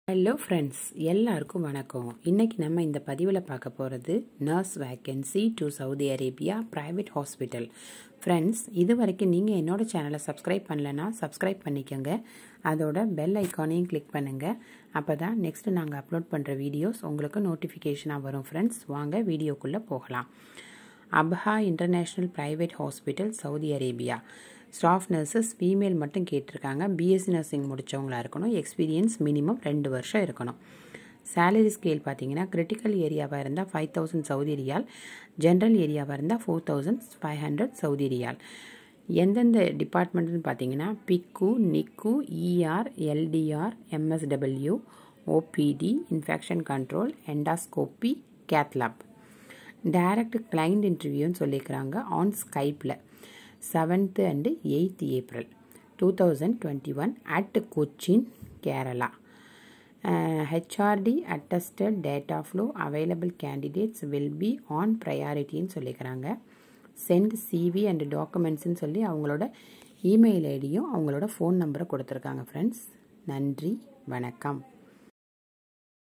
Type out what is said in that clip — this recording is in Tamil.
Hello friends, எல்லாருக்கும் வணக்கம். இன்னைக்கு நம்ம இந்த பதிவில் பார்க்க போகிறது nurse vacancy to Saudi Arabia private hospital. Friends, இது வரைக்கும் நீங்கள் என்னோட சேனலை சப்ஸ்கிரைப் பண்ணலைன்னா சப்ஸ்கிரைப் பண்ணிக்கோங்க. அதோட பெல் ஐக்கானையும் கிளிக் பண்ணுங்கள். அப்போ தான் நெக்ஸ்ட்டு நாங்கள் அப்லோட் பண்ணுற வீடியோஸ் உங்களுக்கு நோட்டிஃபிகேஷனாக வரும். ஃப்ரெண்ட்ஸ், வாங்க வீடியோக்குள்ளே போகலாம். Abha international private hospital Saudi Arabia. Staff nurses female மட்டும் கேட்டிருக்காங்க. பிஎஸ்சி நர்சிங் முடித்தவங்களா இருக்கணும். எக்ஸ்பீரியன்ஸ் மினிமம் 2 வருஷம் இருக்கணும். சேலரி ஸ்கேல் பார்த்தீங்கன்னா கிரிட்டிக்கல் ஏரியாவாக இருந்தால் 5000 சவுதி ரியால், ஜென்ரல் ஏரியாவாக இருந்தால் 4500 சவுதி ரியால். எந்தெந்த டிபார்ட்மெண்ட்னு பார்த்தீங்கன்னா PICU, NICU, ER, LDR, MSW, OPD, infection control, endoscopy, cath lab. Direct client இன்டர்வியூன்னு சொல்லியிருக்கிறாங்க ஆன் ஸ்கைப்பில் 7th and 8th April 2021 at Cochin, Kerala. HRD attested data flow available candidates will be on priority ன்னு சொல்லிக்கிறாங்க. Send CV and documents சொல்லி அவங்களோட இமெயில் ஐடியும் அவங்களோட ஃபோன் நம்பரை கொடுத்துருக்காங்க. ஃப்ரெண்ட்ஸ், நன்றி, வணக்கம்.